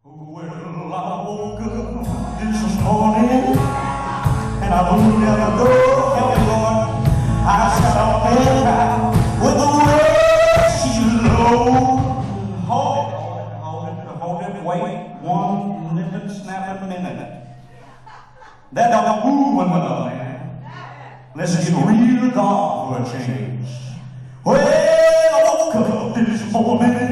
Well, I woke up this morning and I looked at the door, and Lord, I saw her with the way she low. Hold it, wait one little snapping minute. That don't move another man. Let's get real gone for a change. Well, I woke up this morning